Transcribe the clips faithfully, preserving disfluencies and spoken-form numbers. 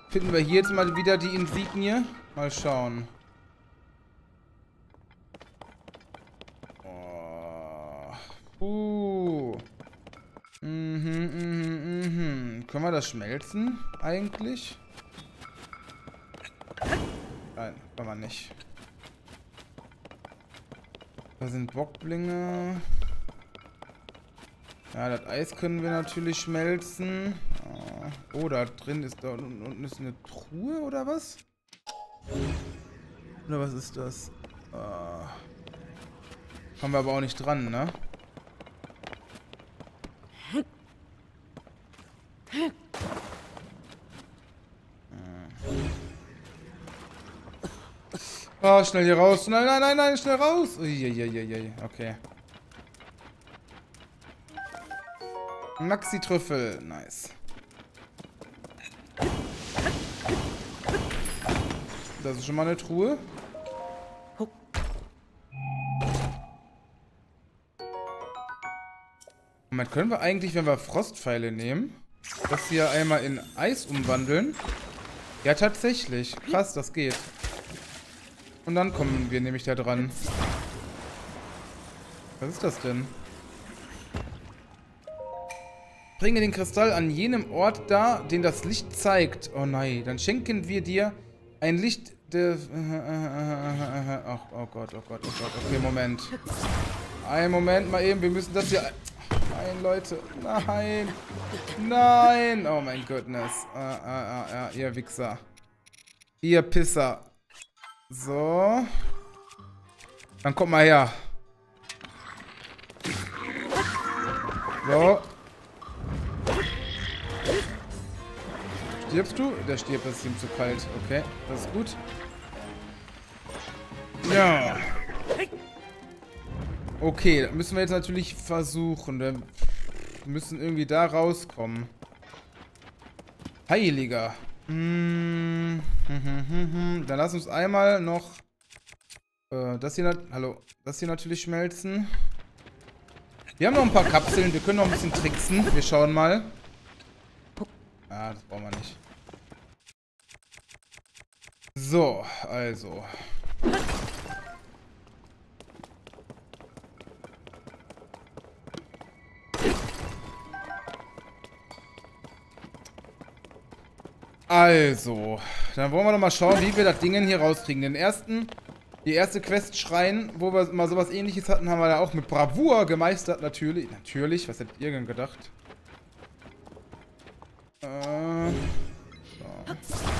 Finden wir hier jetzt mal wieder die Insignie? Mal schauen. Oh. Uh. Mhm, mhm, mhm. Können wir das schmelzen? Eigentlich? Nein, kann man nicht. Da sind Bockblinge. Ja, das Eis können wir natürlich schmelzen. Oh, da drin ist da unten ist eine Truhe oder was? Oder was ist das? Ah. Kommen wir aber auch nicht dran, ne? Oh, schnell hier raus. Nein, nein, nein, nein, schnell raus. Uiuiuiui, okay. Maxi-Trüffel, nice. Das ist schon mal eine Truhe. Moment, können wir eigentlich, wenn wir Frostpfeile nehmen, das hier einmal in Eis umwandeln? Ja, tatsächlich. Krass, das geht. Und dann kommen wir nämlich da dran. Was ist das denn? Bringe den Kristall an jenem Ort dar, den das Licht zeigt. Oh nein, dann schenken wir dir ein Licht der... Ach, oh Gott, oh Gott, oh Gott. Okay, Moment. Einen Moment mal eben, wir müssen das hier... Nein, Leute. Nein. Nein. Oh mein Goodness. Ah, ah, ah, ah, ihr Wichser. Ihr Pisser. So. Dann kommt mal her. So. Stirbst du? Der stirbt, das ist ihm zu kalt. Okay, das ist gut. Ja. Okay, das müssen wir jetzt natürlich versuchen. Wir müssen irgendwie da rauskommen. Heiliger. Hm. Dann lass uns einmal noch äh, das hier, hallo, das hier natürlich schmelzen. Wir haben noch ein paar Kapseln, wir können noch ein bisschen tricksen. Wir schauen mal. Ah, das brauchen wir nicht. So, also. Also, dann wollen wir noch mal schauen, wie wir das Ding hier rauskriegen. Den ersten, die erste Quest Schrein, wo wir mal sowas Ähnliches hatten, haben wir da auch mit Bravour gemeistert. Natürlich, natürlich. Was hättet ihr denn gedacht? Äh, so.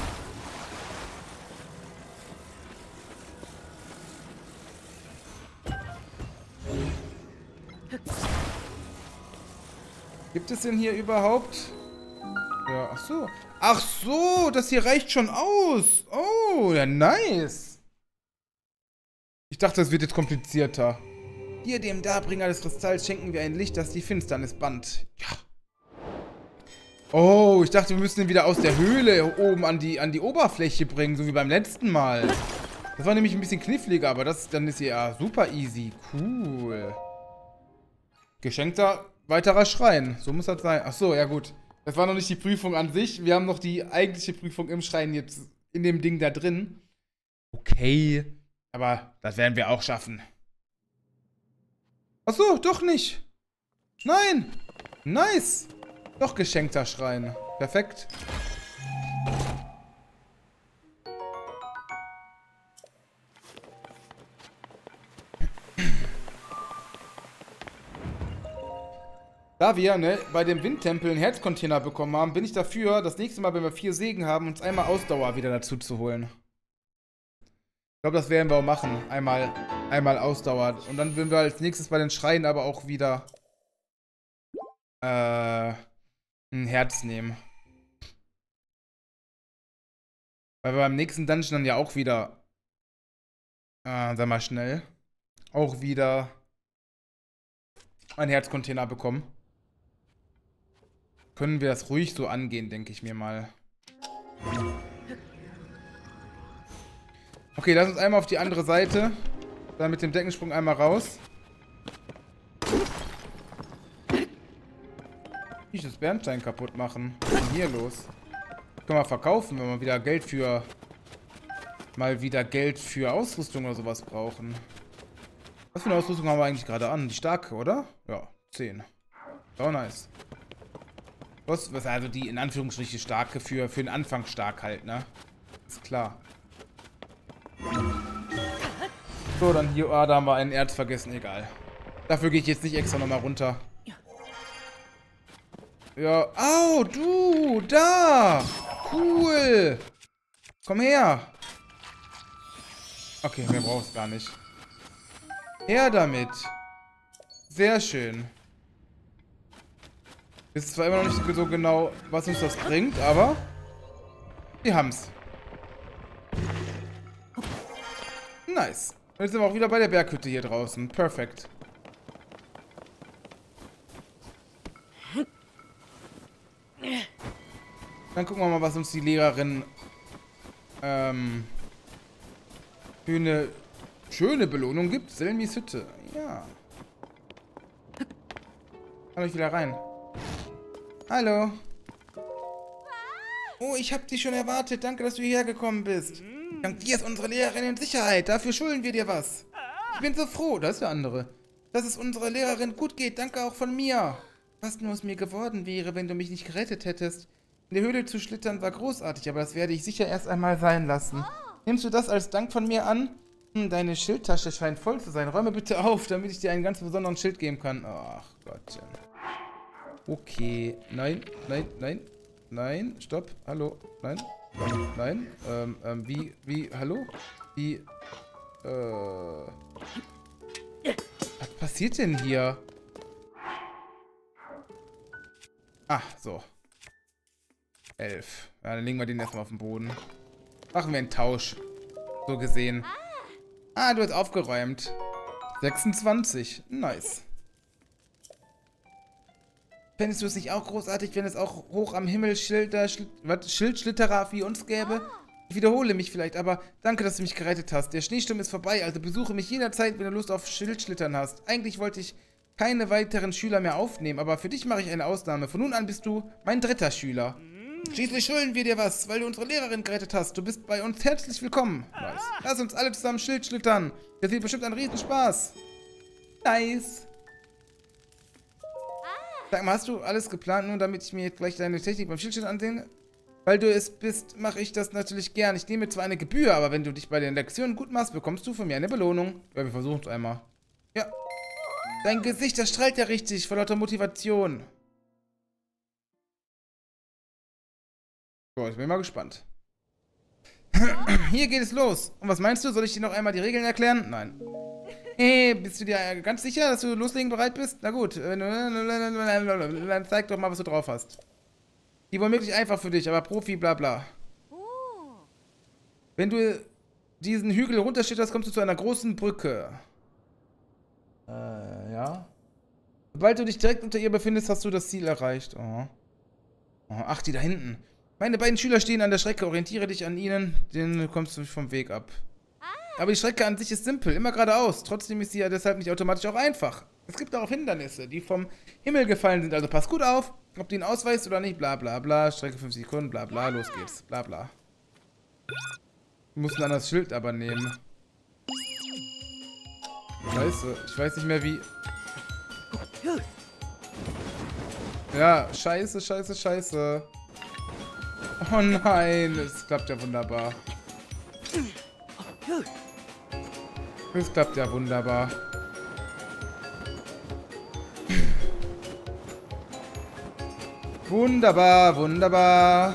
Gibt es denn hier überhaupt? Ja, ach so. Ach so, das hier reicht schon aus. Oh, ja, nice. Ich dachte, das wird jetzt komplizierter. Hier, dem Darbringer des Kristalls, schenken wir ein Licht, das die Finsternis bannt. Ja. Oh, ich dachte, wir müssen ihn wieder aus der Höhle oben an die, an die Oberfläche bringen, so wie beim letzten Mal. Das war nämlich ein bisschen kniffliger, aber das dann ist hier ja super easy. Cool. Geschenkter weiterer Schrein. So muss das sein. Ach so, ja gut. Das war noch nicht die Prüfung an sich. Wir haben noch die eigentliche Prüfung im Schrein jetzt in dem Ding da drin. Okay. Aber das werden wir auch schaffen. Ach so, doch nicht. Nein. Nice. Doch geschenkter Schrein. Perfekt. Da wir ne, bei dem Windtempel einen Herzcontainer bekommen haben, bin ich dafür, das nächste Mal, wenn wir vier Segen haben, uns einmal Ausdauer wieder dazu zu holen. Ich glaube, das werden wir auch machen. Einmal, einmal Ausdauer. Und dann würden wir als nächstes bei den Schreien aber auch wieder äh, ein Herz nehmen. Weil wir beim nächsten Dungeon dann ja auch wieder, äh, sag mal schnell, auch wieder einen Herzcontainer bekommen. Können wir das ruhig so angehen, denke ich mir mal. Okay, lass uns einmal auf die andere Seite. Dann mit dem Deckensprung einmal raus. Ich das Bernstein kaputt machen. Was ist denn hier los? Können wir verkaufen, wenn wir wieder Geld für... Mal wieder Geld für Ausrüstung oder sowas brauchen. Was für eine Ausrüstung haben wir eigentlich gerade an? Die starke, oder? Ja, zehn. Oh, nice. Was, was also die in Anführungsstrichen starke für, für den Anfang stark halt, ne? Ist klar. So, dann hier, ah, da haben wir ein Erz vergessen, egal. Dafür gehe ich jetzt nicht extra nochmal runter. Ja, au, du, da! Cool! Komm her! Okay, mehr brauchst gar nicht. Her damit! Sehr schön. Ist zwar immer noch nicht so genau, was uns das bringt, aber wir haben's. Nice. Jetzt sind wir auch wieder bei der Berghütte hier draußen. Perfekt. Dann gucken wir mal, was uns die Lehrerin ähm, für eine schöne Belohnung gibt. Selmis Hütte. Ja. Kann ich wieder rein. Hallo. Oh, ich hab dich schon erwartet. Danke, dass du hierher gekommen bist. Dank dir ist unsere Lehrerin in Sicherheit. Dafür schulden wir dir was. Ich bin so froh. Das ist der andere. Dass es unserer Lehrerin gut geht. Danke auch von mir. Was nur aus mir geworden wäre, wenn du mich nicht gerettet hättest. In der Höhle zu schlittern war großartig, aber das werde ich sicher erst einmal sein lassen. Nimmst du das als Dank von mir an? Hm, deine Schildtasche scheint voll zu sein. Räume bitte auf, damit ich dir einen ganz besonderen Schild geben kann. Ach Gottchen. Okay. Nein, nein, nein. Nein, stopp. Hallo. Nein. Nein. Nein. Ähm, ähm, wie, wie, hallo? Wie, äh... Was passiert denn hier? Ah, so. Elf. Ja, dann legen wir den erstmal auf den Boden. Machen wir einen Tausch. So gesehen. Ah, du hast aufgeräumt. sechsundzwanzig. Nice. Fändest du es nicht auch großartig, wenn es auch hoch am Himmel Schilder, Schil was, Schildschlitterer wie uns gäbe? Ich wiederhole mich vielleicht, aber danke, dass du mich gerettet hast. Der Schneesturm ist vorbei, also besuche mich jederzeit, wenn du Lust auf Schildschlittern hast. Eigentlich wollte ich keine weiteren Schüler mehr aufnehmen, aber für dich mache ich eine Ausnahme. Von nun an bist du mein dritter Schüler. Schließlich schulden wir dir was, weil du unsere Lehrerin gerettet hast. Du bist bei uns herzlich willkommen. Nice. Lass uns alle zusammen Schild schlittern. Das wird bestimmt ein Riesenspaß. Nice. Sag mal, hast du alles geplant, nur damit ich mir jetzt gleich deine Technik beim Schildschlittern ansehe? Weil du es bist, mache ich das natürlich gern. Ich nehme zwar eine Gebühr, aber wenn du dich bei den Lektionen gut machst, bekommst du von mir eine Belohnung. Ja, wir versuchen es einmal. Ja. Dein Gesicht, das strahlt ja richtig, vor lauter Motivation. So, ich bin mal gespannt. Hier geht es los. Und was meinst du? Soll ich dir noch einmal die Regeln erklären? Nein. Hey, bist du dir ganz sicher, dass du loslegen bereit bist? Na gut. Dann zeig doch mal, was du drauf hast. Die wollen wirklich einfach für dich, aber Profi, bla bla. Wenn du diesen Hügel runterschlitterst, kommst du zu einer großen Brücke. Äh, ja. Sobald du dich direkt unter ihr befindest, hast du das Ziel erreicht. Oh. Oh, ach, die da hinten. Meine beiden Schüler stehen an der Strecke. Orientiere dich an ihnen, dann kommst du vom Weg ab. Aber die Strecke an sich ist simpel, immer geradeaus. Trotzdem ist sie ja deshalb nicht automatisch auch einfach. Es gibt auch Hindernisse, die vom Himmel gefallen sind. Also pass gut auf, ob du ihn ausweist oder nicht. Bla bla bla. Strecke fünf Sekunden, bla bla. Los geht's. Bla bla. Wir mussten dann das Schild aber nehmen. Scheiße, ich weiß nicht mehr wie... Ja, scheiße, scheiße, scheiße. Oh nein, es klappt ja wunderbar. Es klappt ja wunderbar. Wunderbar, wunderbar.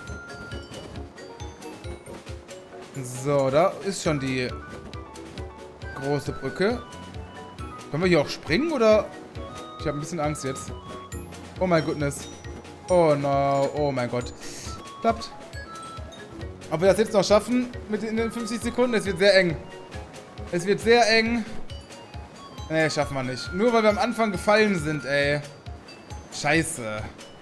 So, da ist schon die große Brücke. Können wir hier auch springen, oder? Ich habe ein bisschen Angst jetzt. Oh mein Goodness. Oh no, oh mein Gott. Klappt. Ob wir das jetzt noch schaffen mit in den fünfzig Sekunden? Es wird sehr eng. Es wird sehr eng. Nee, schaffen wir nicht. Nur weil wir am Anfang gefallen sind, ey. Scheiße.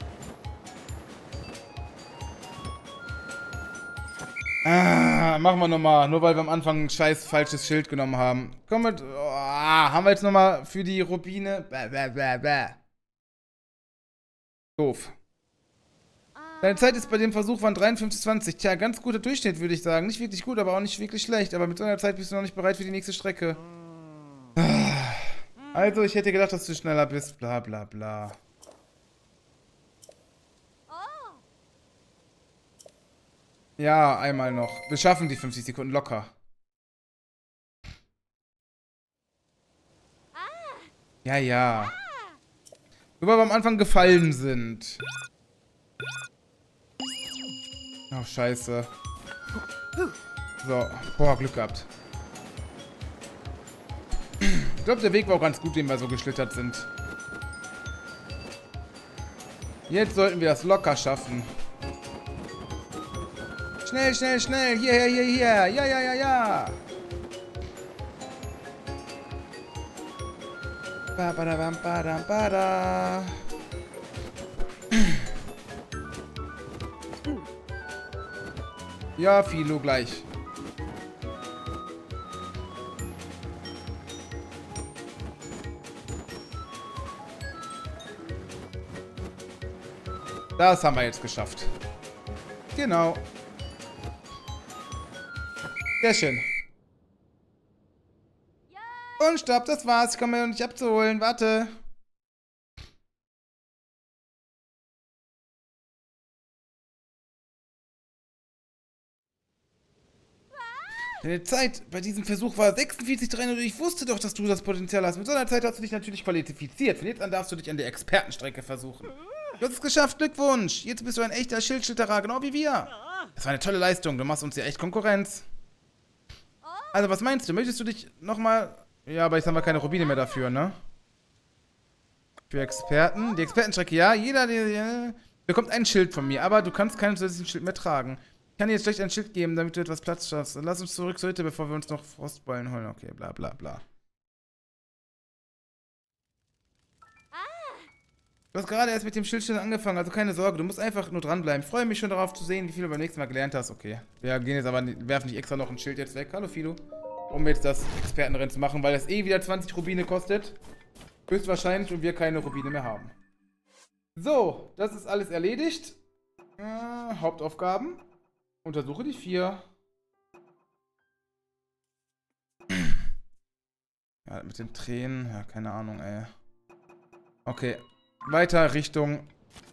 Ah, machen wir nochmal. Nur weil wir am Anfang ein scheiß falsches Schild genommen haben. Komm mit. Oh, haben wir jetzt nochmal für die Rubine. Bäh, bäh, bäh, bäh. Doof. Deine Zeit ist bei dem Versuch waren dreiundfünfzig zwanzig. Tja, ganz guter Durchschnitt, würde ich sagen. Nicht wirklich gut, aber auch nicht wirklich schlecht. Aber mit so einer Zeit bist du noch nicht bereit für die nächste Strecke. Also, ich hätte gedacht, dass du schneller bist. Bla, bla, bla. Ja, einmal noch. Wir schaffen die fünfzig Sekunden locker. Ja, ja. Nur weil wir am Anfang gefallen sind. Oh, scheiße. So. Boah, Glück gehabt. Ich glaube, der Weg war auch ganz gut, den wir so geschlittert sind. Jetzt sollten wir das locker schaffen. Schnell, schnell, schnell. Hierher, hier, hier. Ja, ja, ja, ja. Ba, ba, da, bam, ba, da, ba, da. Ja, Philo, gleich. Das haben wir jetzt geschafft. Genau. Sehr schön. Und stopp, das war's. Ich komme mir noch nicht abzuholen. Warte. Deine Zeit bei diesem Versuch war sechsundvierzig Komma drei und ich wusste doch, dass du das Potenzial hast. Mit so einer Zeit hast du dich natürlich qualifiziert. Von jetzt an darfst du dich an der Expertenstrecke versuchen. Du hast es geschafft, Glückwunsch. Jetzt bist du ein echter Schildschlitterer, genau wie wir. Das war eine tolle Leistung, du machst uns ja echt Konkurrenz. Also, was meinst du? Möchtest du dich nochmal... Ja, aber jetzt haben wir keine Rubine mehr dafür, ne? Für Experten. Die Expertenstrecke, ja. Jeder der, bekommt ein Schild von mir, aber du kannst keinen zusätzlichen Schild mehr tragen. Ich kann dir jetzt schlecht ein Schild geben, damit du etwas Platz schaffst. Lass uns zurück zur Hütte, bevor wir uns noch Frostballen holen. Okay, bla bla bla. Du hast gerade erst mit dem Schildstellen angefangen, also keine Sorge, du musst einfach nur dranbleiben. Ich freue mich schon darauf zu sehen, wie viel du beim nächsten Mal gelernt hast. Okay, wir gehen jetzt aber, werfen nicht extra noch ein Schild jetzt weg. Hallo Philo. Um jetzt das Expertenrennen zu machen, weil es eh wieder zwanzig Rubine kostet. Höchstwahrscheinlich und wir keine Rubine mehr haben. So, das ist alles erledigt. Äh, Hauptaufgaben. Untersuche die vier. Ja, mit den Tränen. Ja, keine Ahnung, ey. Okay. Weiter Richtung...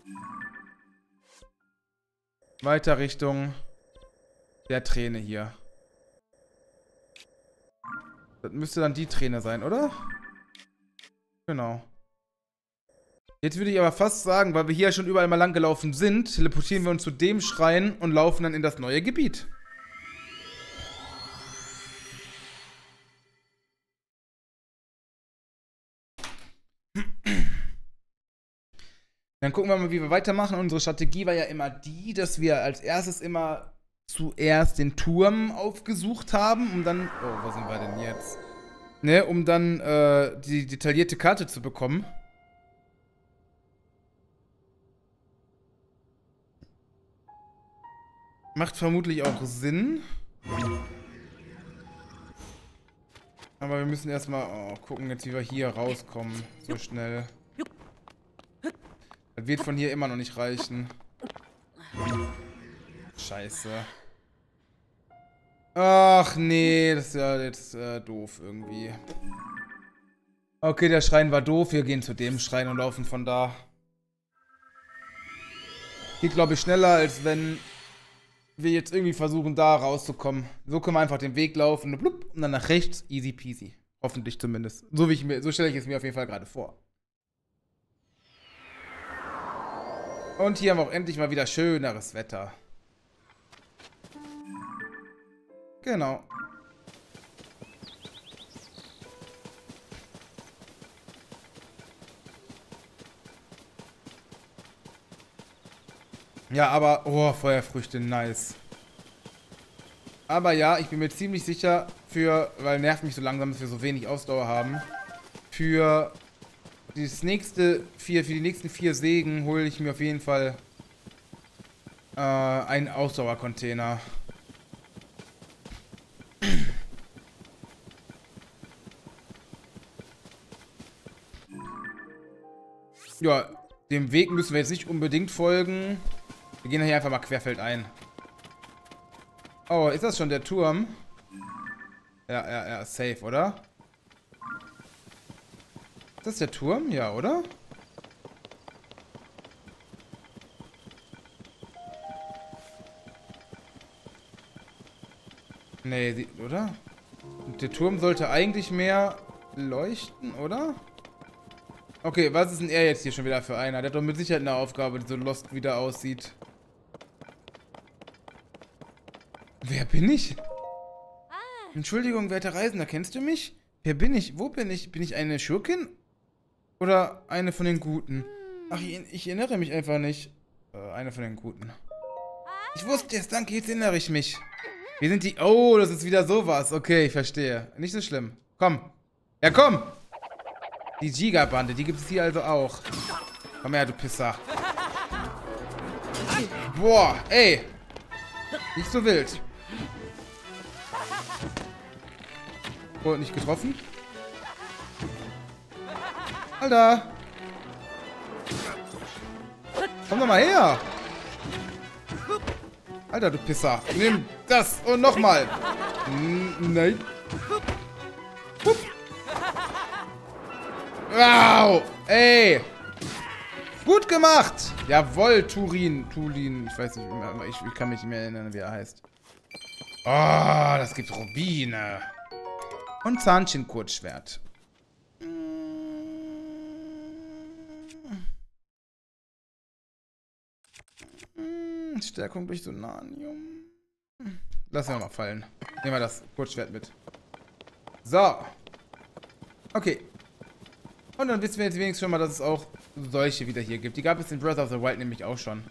Weiter Richtung... der Träne hier. Das müsste dann die Träne sein, oder? Genau. Jetzt würde ich aber fast sagen, weil wir hier schon überall mal lang gelaufen sind, teleportieren wir uns zu dem Schrein und laufen dann in das neue Gebiet. Dann gucken wir mal, wie wir weitermachen. Unsere Strategie war ja immer die, dass wir als erstes immer zuerst den Turm aufgesucht haben, um dann... Oh, wo sind wir denn jetzt? Ne, um dann äh, die detaillierte Karte zu bekommen. Macht vermutlich auch Sinn. Aber wir müssen erstmal oh, gucken, jetzt wie wir hier rauskommen. So schnell. Das wird von hier immer noch nicht reichen. Scheiße. Ach nee, das ist ja jetzt äh, doof irgendwie. Okay, der Schrein war doof. Wir gehen zu dem Schrein und laufen von da. Geht, glaube ich, schneller, als wenn wir jetzt irgendwie versuchen, da rauszukommen. So können wir einfach den Weg laufen und, blub, und dann nach rechts. Easy peasy. Hoffentlich zumindest. So, wie ich mir, so stelle ich es mir auf jeden Fall gerade vor. Und hier haben wir auch endlich mal wieder schöneres Wetter. Genau. Ja, aber... Oh, Feuerfrüchte, nice. Aber ja, ich bin mir ziemlich sicher für... Weil nervt mich so langsam, dass wir so wenig Ausdauer haben. Für... Das nächste vier, für die nächsten vier Sägen hole ich mir auf jeden Fall äh, einen Ausdauercontainer. Ja, dem Weg müssen wir jetzt nicht unbedingt folgen. Wir gehen hier einfach mal querfeldein. Oh, ist das schon der Turm? Ja, ja, ja, safe, oder? Ist das der Turm? Ja, oder? Nee, die, oder? Und der Turm sollte eigentlich mehr leuchten, oder? Okay, was ist denn er jetzt hier schon wieder für einer? Der hat doch mit Sicherheit eine Aufgabe, die so lost wieder aussieht. Wer bin ich? Entschuldigung, werter Reisender, kennst du mich? Wer bin ich? Wo bin ich? Bin ich eine Schurkin? Oder eine von den Guten? Ach, ich, ich erinnere mich einfach nicht. Äh, eine von den Guten. Ich wusste es, danke, jetzt erinnere ich mich. Wir sind die... Oh, das ist wieder sowas. Okay, ich verstehe. Nicht so schlimm. Komm. Ja, komm. Die Giga-Bande, die gibt es hier also auch. Komm her, du Pisser. Boah, ey. Nicht so wild. Oh, nicht getroffen. Alter. Komm doch mal her. Alter, du Pisser. Nimm das und nochmal. Nein. Hup. Wow. Ey. Gut gemacht. Jawohl, Turin. Tulin. Ich weiß nicht, ich, ich kann mich nicht mehr erinnern, wie er heißt. Oh, das gibt Rubine. Und Zahnchen-Kurzschwert. Stärkung durch Sonanium. Lassen wir mal fallen. Nehmen wir das Kurzschwert mit. So. Okay. Und dann wissen wir jetzt wenigstens schon mal, dass es auch solche wieder hier gibt. Die gab es in Breath of the Wild nämlich auch schon.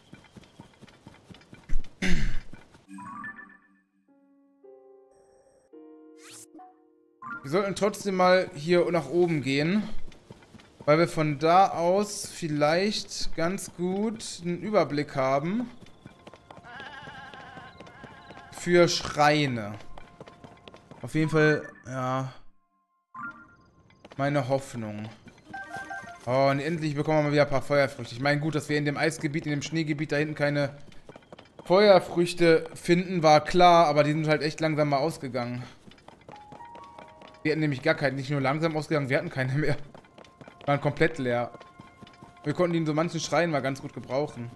Wir sollten trotzdem mal hier nach oben gehen. Weil wir von da aus vielleicht ganz gut einen Überblick haben. Für Schreine. Auf jeden Fall, ja. Meine Hoffnung. Oh, und endlich bekommen wir mal wieder ein paar Feuerfrüchte. Ich meine, gut, dass wir in dem Eisgebiet, in dem Schneegebiet da hinten keine Feuerfrüchte finden, war klar. Aber die sind halt echt langsam mal ausgegangen. Wir hatten nämlich gar keine, nicht nur langsam ausgegangen, wir hatten keine mehr. Waren komplett leer. Wir konnten die in so manchen Schreien mal ganz gut gebrauchen.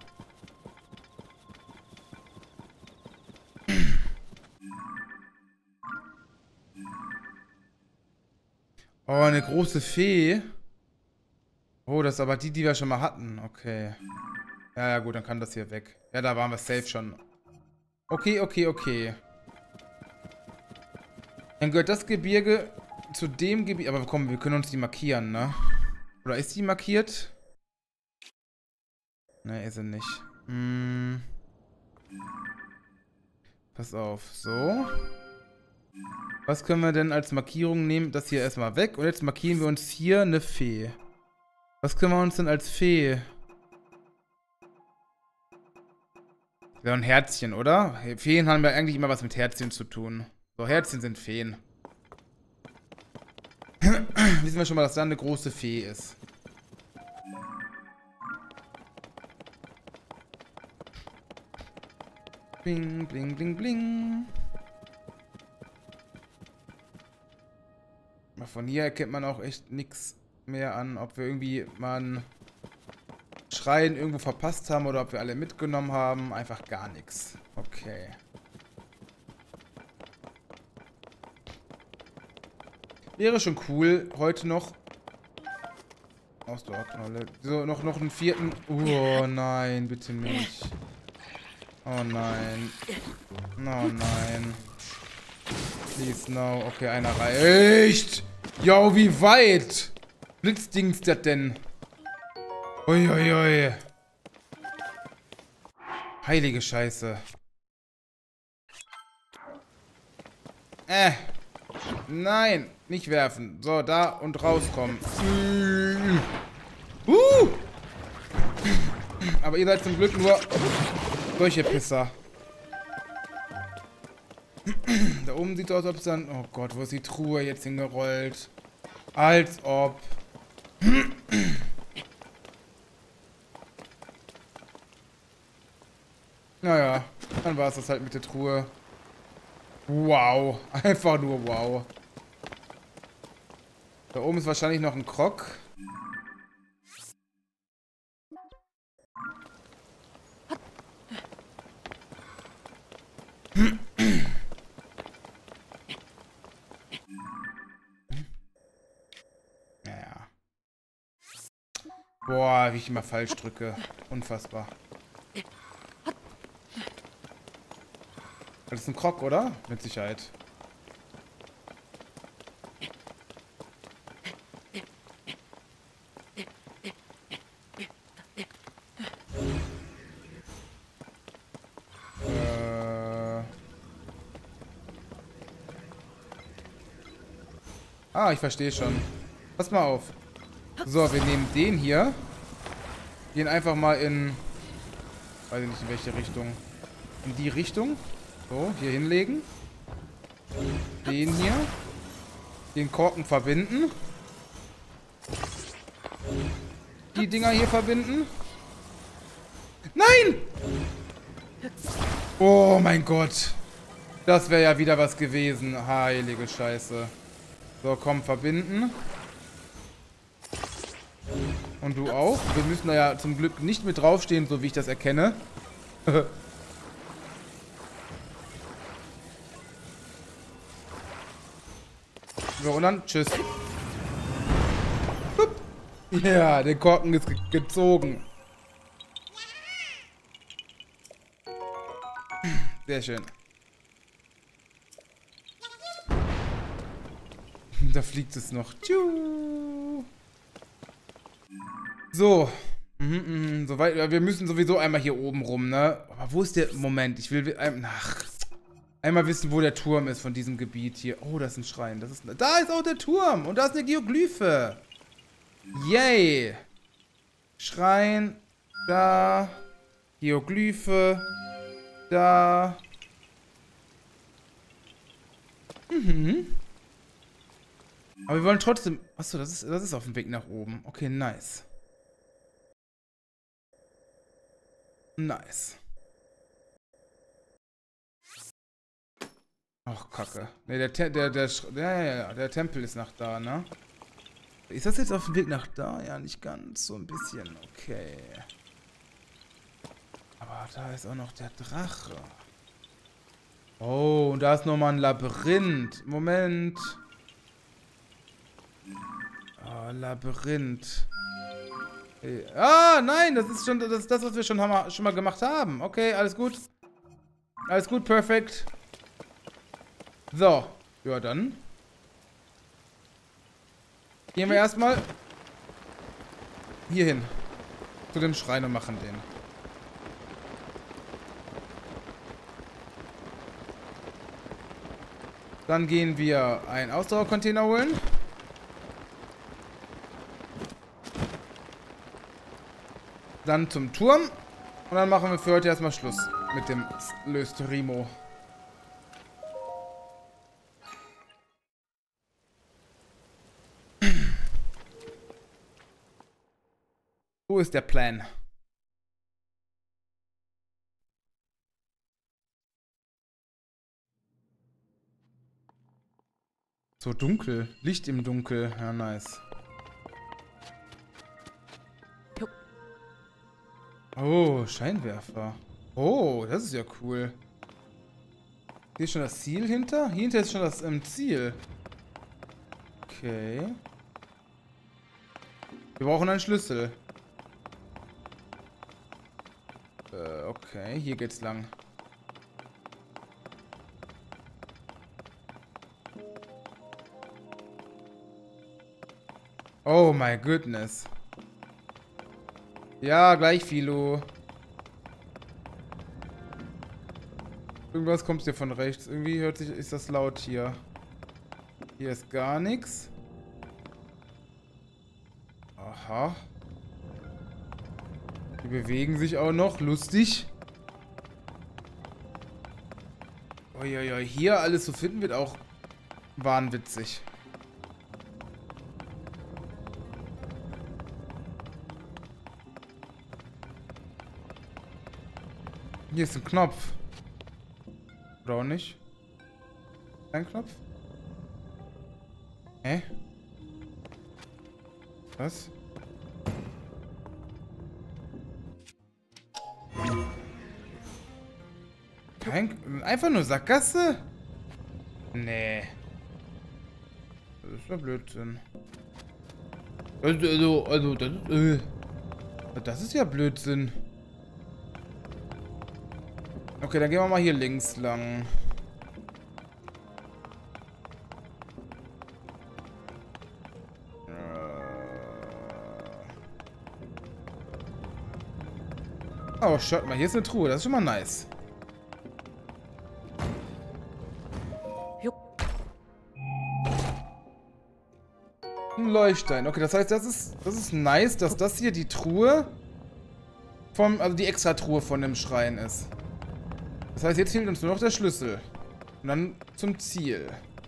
Oh, eine große Fee. Oh, das ist aber die, die wir schon mal hatten. Okay. Ja, ja, gut, dann kann das hier weg. Ja, da waren wir safe schon. Okay, okay, okay. Dann gehört das Gebirge zu dem Gebiet. Aber komm, wir können uns die markieren, ne? Oder ist die markiert? Ne, ist sie nicht. Hm. Pass auf. So. Was können wir denn als Markierung nehmen? Das hier erstmal weg. Und jetzt markieren wir uns hier eine Fee. Was können wir uns denn als Fee? Ja, ein Herzchen, oder? Feen haben ja eigentlich immer was mit Herzchen zu tun. So, Herzchen sind Feen. Wissen wir schon mal, dass da eine große Fee ist. Bling, bling, bling, bling. Von hier erkennt man auch echt nichts mehr an, ob wir irgendwie mal einen Schrein irgendwo verpasst haben oder ob wir alle mitgenommen haben. Einfach gar nichts. Okay. Wäre schon cool, heute noch. Ausdauerknolle. So, noch, noch einen vierten. Oh nein, bitte nicht. Oh nein. Oh nein. Please, no. Okay, einer reicht. Jo, wie weit? Blitzdings das denn? Uiuiui. Ui, ui. Heilige Scheiße. Äh. Nein, nicht werfen. So, da und rauskommen. Uh. Aber ihr seid zum Glück nur solche Pisser. Da oben sieht es aus, als ob es dann... Oh Gott, wo ist die Truhe jetzt hingerollt? Als ob... Naja, dann war es das halt mit der Truhe. Wow. Einfach nur wow. Da oben ist wahrscheinlich noch ein Krog. Naja. Boah, wie ich immer falsch drücke. Unfassbar. Das ist ein Krog, oder? Mit Sicherheit. Äh. Ah, ich verstehe schon. Pass mal auf. So, wir nehmen den hier. Gehen einfach mal in... Weiß ich nicht, in welche Richtung. In die Richtung. So, hier hinlegen. Den hier. Den Korken verbinden. Die Dinger hier verbinden. Nein! Oh mein Gott. Das wäre ja wieder was gewesen. Heilige Scheiße. So, komm, verbinden. Und du auch. Wir müssen da ja zum Glück nicht mit draufstehen, so wie ich das erkenne. So, und dann tschüss. Hup. Ja, der Korken ist ge gezogen. Sehr schön. Da fliegt es noch. Tschu. So. Mhm, mh. Soweit, wir müssen sowieso einmal hier oben rum, ne? Aber wo ist der... Moment, ich will... Ach... Einmal wissen, wo der Turm ist von diesem Gebiet hier. Oh, das ist ein Schrein. Das ist, da ist auch der Turm. Und da ist eine Geoglyphe. Yay. Schrein. Da. Geoglyphe. Da. Mhm. Aber wir wollen trotzdem... Achso, das ist, das ist auf dem Weg nach oben. Okay, nice. Nice. Ach, Kacke. Ne, der, der, der, der, ja, ja, ja, der Tempel ist nach da, ne? Ist das jetzt auf dem Weg nach da? Ja, nicht ganz. So ein bisschen. Okay. Aber da ist auch noch der Drache. Oh, und da ist nochmal ein Labyrinth. Moment. Oh, Labyrinth. Hey. Ah, nein, das ist schon das, ist das was wir schon, haben, schon mal gemacht haben. Okay, alles gut. Alles gut, perfekt. So, ja dann. Gehen wir erstmal hier hin. Zu dem Schrein und machen den. Dann gehen wir einen Ausdauercontainer holen. Dann zum Turm. Und dann machen wir für heute erstmal Schluss mit dem Löstrimo. Wo ist der Plan? So dunkel. Licht im Dunkel. Ja, nice. Oh, Scheinwerfer. Oh, das ist ja cool. Hier ist schon das Ziel hinter? Hier hinter ist schon das ähm, Ziel. Okay. Wir brauchen einen Schlüssel. Äh, okay. Hier geht's lang. Oh my goodness. Ja, gleich, Philo. Irgendwas kommt hier von rechts. Irgendwie hört sich, ist das laut hier. Hier ist gar nichts. Aha. Die bewegen sich auch noch. Lustig. Uiuiui, hier alles zu finden wird auch wahnwitzig. Hier ist ein Knopf. Oder auch nicht? Ein Knopf? Hä? Was? Kein... Einfach nur Sackgasse? Nee. Das ist ja Blödsinn. Also, also, also das ist... Äh, das ist ja Blödsinn. Okay, dann gehen wir mal hier links lang. Oh, schaut mal, hier ist eine Truhe. Das ist schon mal nice. Ein Leuchtstein. Okay, das heißt, das ist, das ist nice, dass das hier die Truhe vom, also die extra Truhe von dem Schrein ist. Das heißt, jetzt fehlt uns nur noch der Schlüssel. Und dann zum Ziel.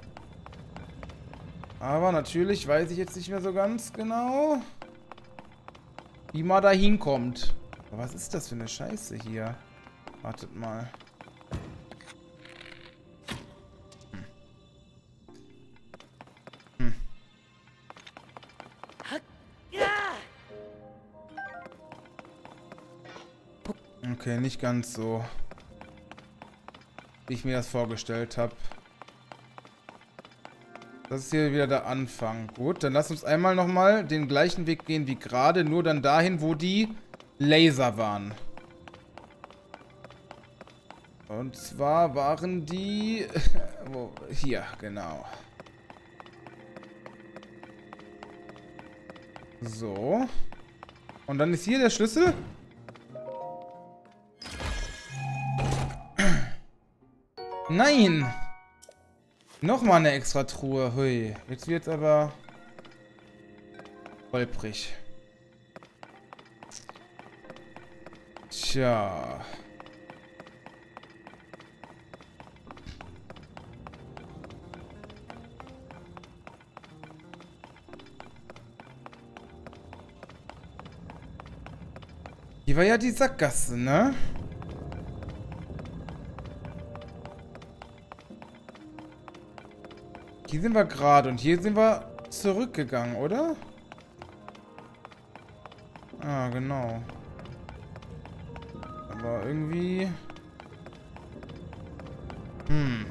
Aber natürlich weiß ich jetzt nicht mehr so ganz genau, wie man da hinkommt. Aber was ist das für eine Scheiße hier? Wartet mal. Hm. Hm. Okay, nicht ganz so, wie ich mir das vorgestellt habe. Das ist hier wieder der Anfang. Gut, dann lass uns einmal nochmal den gleichen Weg gehen wie gerade, nur dann dahin, wo die Laser waren. Und zwar waren die... wo, hier, genau. So. Und dann ist hier der Schlüssel. Nein! Nochmal eine extra Truhe. Hui. Jetzt wird's aber holprig. Tja. Hier war ja die Sackgasse, ne? Hier sind wir gerade und hier sind wir zurückgegangen, oder? Ah, genau. Aber irgendwie... Hm.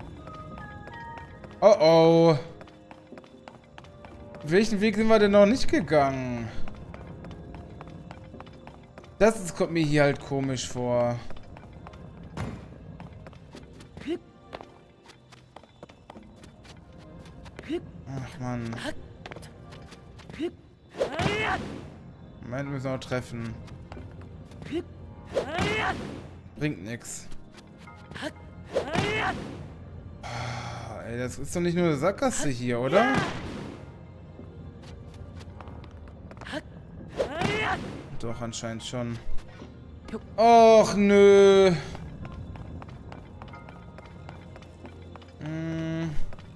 Oh oh. Welchen Weg sind wir denn noch nicht gegangen? Das ist, kommt mir hier halt komisch vor. Ach Mann. Moment, müssen wir noch treffen. Bringt nix. Oh, ey, das ist doch nicht nur eine Sackgasse hier, oder? Doch, anscheinend schon. Och, nö. Hm.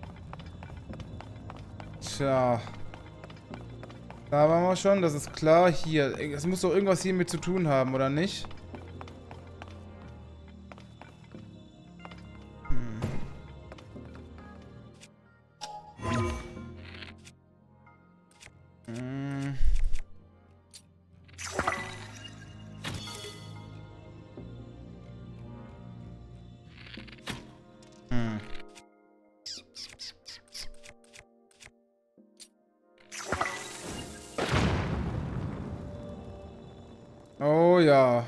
Tja. Da waren wir schon, das ist klar. Hier, es muss doch irgendwas hier mit zu tun haben, oder nicht? Hm. Hm. Hm. Oh ja.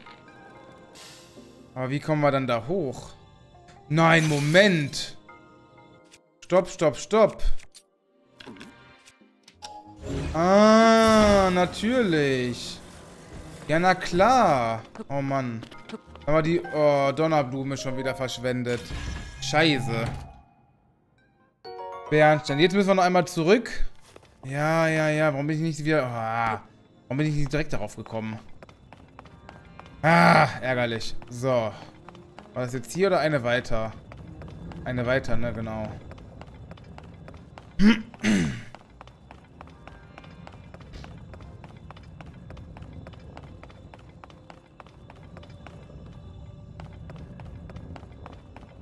Aber wie kommen wir dann da hoch? Nein, Moment. Stopp, stopp, stopp. Ah, natürlich. Ja, na klar. Oh Mann. Aber die oh, Donnerblume schon wieder verschwendet. Scheiße. Bernstein. Jetzt müssen wir noch einmal zurück. Ja, ja, ja. Warum bin ich nicht wieder... Ah, warum bin ich nicht direkt darauf gekommen? Ah, ärgerlich. So. War das jetzt hier oder eine weiter? Eine weiter, ne? Genau.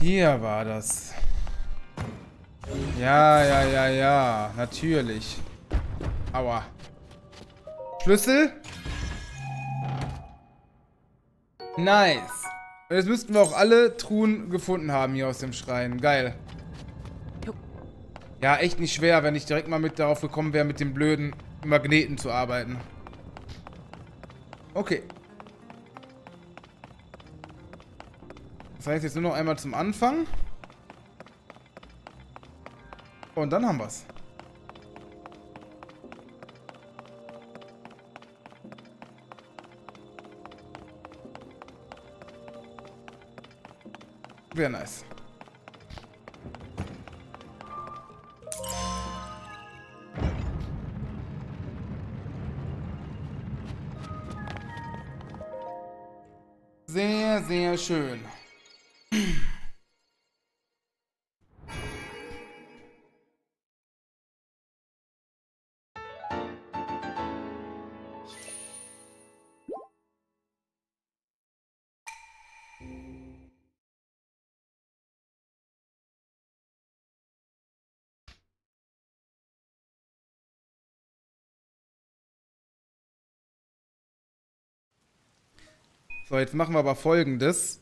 Hier war das. Ja, ja, ja, ja. Natürlich. Aua. Schlüssel? Nice. Und jetzt müssten wir auch alle Truhen gefunden haben hier aus dem Schrein. Geil. Ja, echt nicht schwer, wenn ich direkt mal mit darauf gekommen wäre, mit den blöden Magneten zu arbeiten. Okay. Das heißt jetzt nur noch einmal zum Anfang. Und dann haben wir's. Sehr nice. Sehr, sehr schön. So, jetzt machen wir aber Folgendes.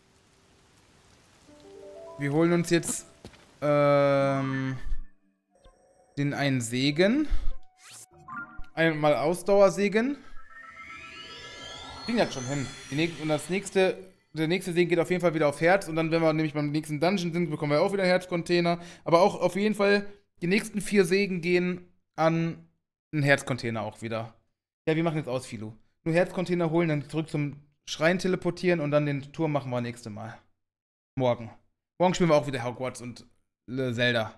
Wir holen uns jetzt ähm, den einen Segen. Einmal Ausdauersegen. Kriegen das schon hin. Die nächste, und das nächste, der nächste Segen geht auf jeden Fall wieder auf Herz. Und dann, wenn wir nämlich beim nächsten Dungeon sind, bekommen wir auch wieder Herzcontainer. Aber auch auf jeden Fall, die nächsten vier Segen gehen an einen Herzcontainer auch wieder. Ja, wir machen jetzt aus, Philo. Nur Herzcontainer holen, dann zurück zum Schrein teleportieren und dann den Turm machen wir nächste Mal. Morgen. Morgen spielen wir auch wieder Hogwarts und äh, Zelda.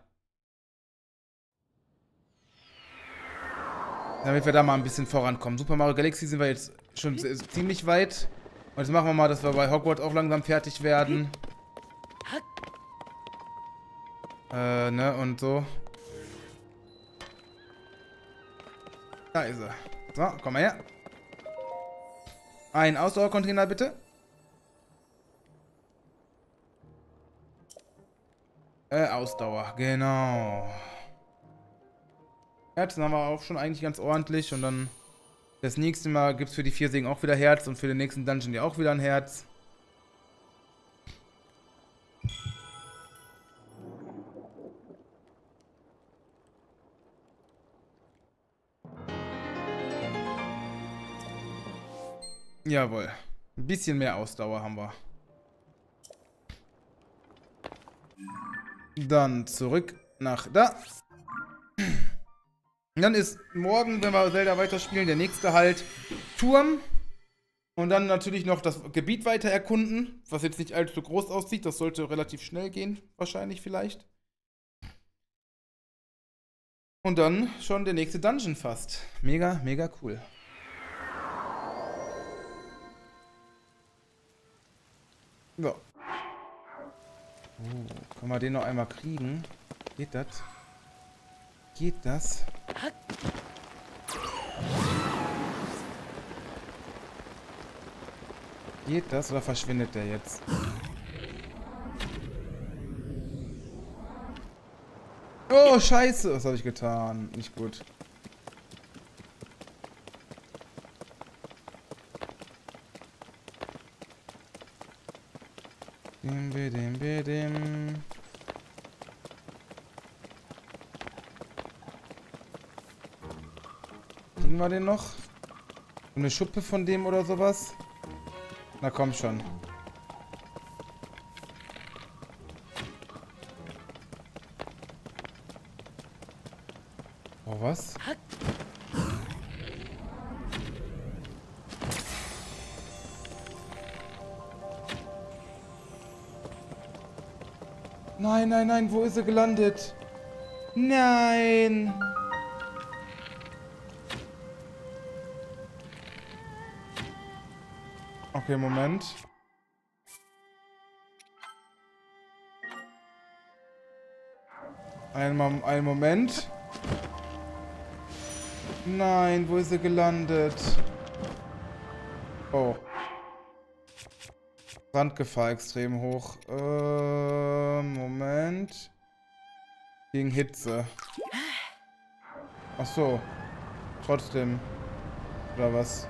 Damit wir da mal ein bisschen vorankommen. Super Mario Galaxy sind wir jetzt schon ziemlich weit. Und jetzt machen wir mal, dass wir bei Hogwarts auch langsam fertig werden. Äh, ne, und so. Da ist er. So, komm mal her. Ein Ausdauercontainer, bitte. Äh, Ausdauer, genau. Herzen haben wir auch schon eigentlich ganz ordentlich. Und dann das nächste Mal gibt es für die vier Segen auch wieder Herz. Und für den nächsten Dungeon ja auch wieder ein Herz. Jawohl. Ein bisschen mehr Ausdauer haben wir. Dann zurück nach da. Und dann ist morgen, wenn wir Zelda weiterspielen, der nächste halt Turm. Und dann natürlich noch das Gebiet weiter erkunden, was jetzt nicht allzu groß aussieht. Das sollte relativ schnell gehen, wahrscheinlich vielleicht. Und dann schon der nächste Dungeon fast. Mega, mega cool. So. Oh, können wir den noch einmal kriegen? Geht das? Geht das? Geht das oder verschwindet der jetzt? Oh, scheiße! Was habe ich getan? Nicht gut. Dim, bidim, bidim. Kriegen wir den noch? Eine Schuppe von dem oder sowas? Na komm schon. Oh, was? Nein, nein, nein, wo ist er gelandet? Nein! Okay, Moment. Ein, Mom ein Moment. Nein, wo ist er gelandet? Oh. Brandgefahr extrem hoch. Äh, Moment. Gegen Hitze. Ach so. Trotzdem. Oder was?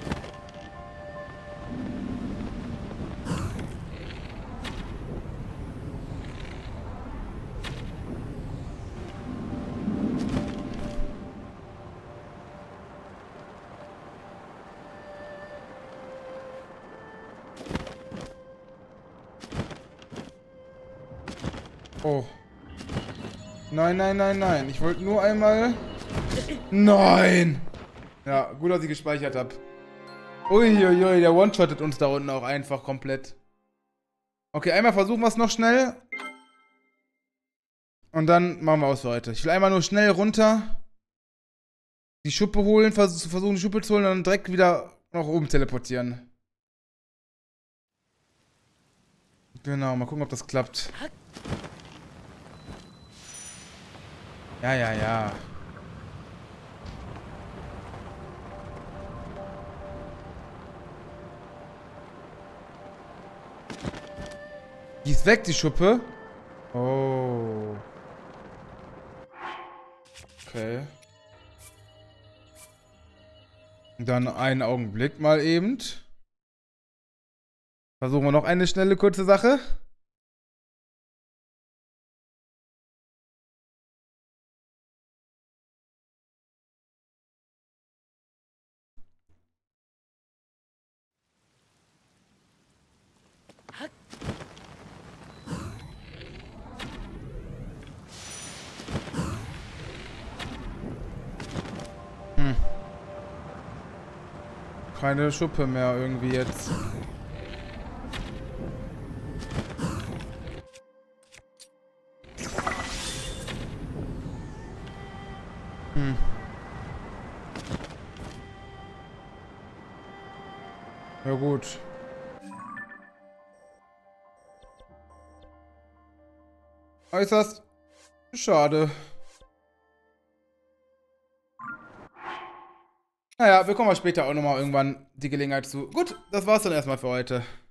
Oh. Nein, nein, nein, nein. Ich wollte nur einmal... Nein! Ja, gut, dass ich gespeichert habe. Uiuiui, der one-shottet uns da unten auch einfach komplett. Okay, einmal versuchen wir es noch schnell. Und dann machen wir aus für heute. Ich will einmal nur schnell runter. Die Schuppe holen, vers versuchen die Schuppe zu holen und dann direkt wieder nach oben teleportieren. Genau, mal gucken, ob das klappt. Ja, ja, ja. Die ist weg, die Schuppe. Oh. Okay. Dann einen Augenblick mal eben. Versuchen wir noch eine schnelle, kurze Sache. Hm. Keine Schuppe mehr irgendwie jetzt. Hm. Ja gut. Äußerst schade. Naja, wir kommen später auch nochmal irgendwann die Gelegenheit zu. Gut, das war's dann erstmal für heute.